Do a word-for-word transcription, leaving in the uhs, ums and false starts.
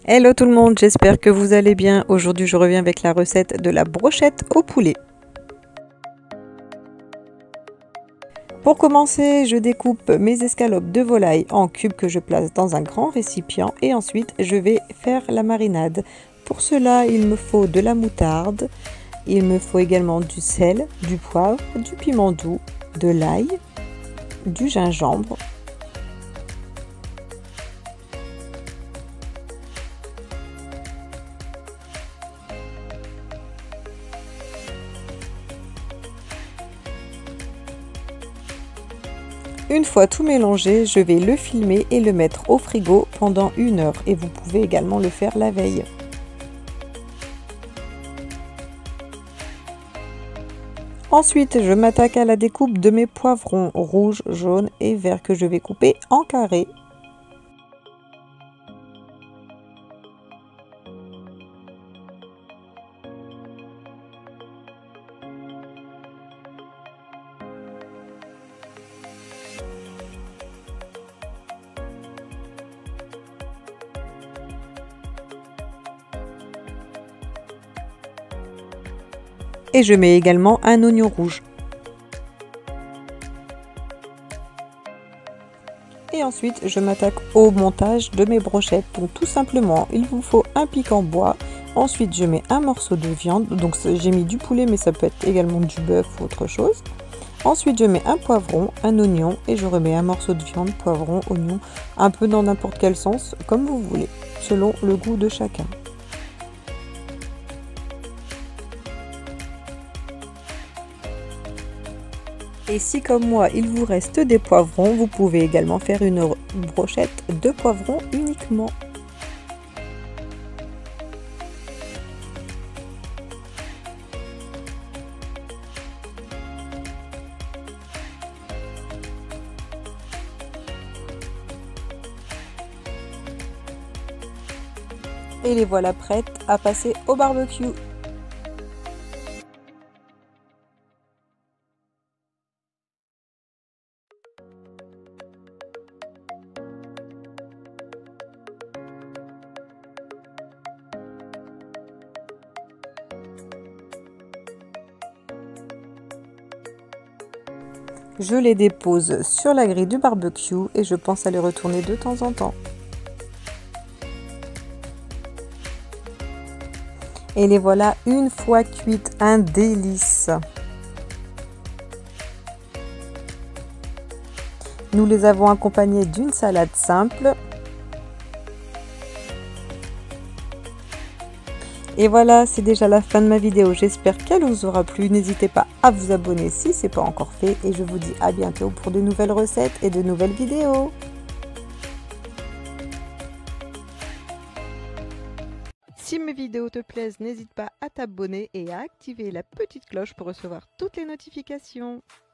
Hello tout le monde, j'espère que vous allez bien. Aujourd'hui je reviens avec la recette de la brochette au poulet. Pour commencer, je découpe mes escalopes de volaille en cubes que je place dans un grand récipient et ensuite je vais faire la marinade. Pour cela, il me faut de la moutarde, il me faut également du sel, du poivre, du piment doux, de l'ail, du gingembre, Une fois tout mélangé, je vais le filmer et le mettre au frigo pendant une heure et vous pouvez également le faire la veille. Ensuite, je m'attaque à la découpe de mes poivrons rouges, jaunes et verts que je vais couper en carrés. Et je mets également un oignon rouge. Et ensuite, je m'attaque au montage de mes brochettes. Donc tout simplement, il vous faut un pic en bois. Ensuite, je mets un morceau de viande. Donc j'ai mis du poulet, mais ça peut être également du bœuf ou autre chose. Ensuite, je mets un poivron, un oignon et je remets un morceau de viande, poivron, oignon, un peu dans n'importe quel sens, comme vous voulez, selon le goût de chacun. Et si comme moi il vous reste des poivrons, vous pouvez également faire une brochette de poivrons uniquement. Et les voilà prêtes à passer au barbecue. Je les dépose sur la grille du barbecue et je pense à les retourner de temps en temps. Et les voilà une fois cuites, un délice. Nous les avons accompagnées d'une salade simple. Et voilà, c'est déjà la fin de ma vidéo. J'espère qu'elle vous aura plu. N'hésitez pas à vous abonner si ce n'est pas encore fait. Et je vous dis à bientôt pour de nouvelles recettes et de nouvelles vidéos. Si mes vidéos te plaisent, n'hésite pas à t'abonner et à activer la petite cloche pour recevoir toutes les notifications.